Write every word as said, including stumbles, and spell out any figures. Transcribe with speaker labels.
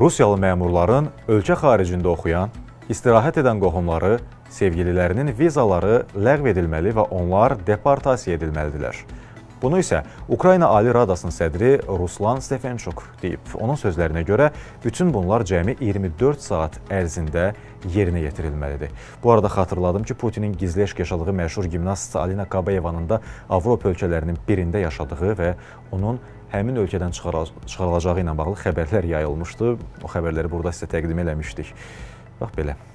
Speaker 1: Rusiyalı məmurların ölkə xaricində oxuyan, istirahət edən qohumları, sevgililərinin vizaları ləğv edilməli və onlar deportasiya edilməlidirlər. Bunu isə Ukrayna Ali Radasının sədri Ruslan Stefençuk deyib. Onun sözlərinə görə bütün bunlar cəmi iyirmi dörd saat ərzində yerinə yetirilməlidir. Bu arada xatırladım ki, Putinin gizli eşq yaşadığı məşhur gimnast Alina Kabayevanın da Avropa ölkələrinin birində yaşadığı və onun həmin ölkədən çıxarılacağı ilə bağlı xəbərlər yayılmışdı. O xəbərləri burada sizə təqdim eləmişdik. Bax belə.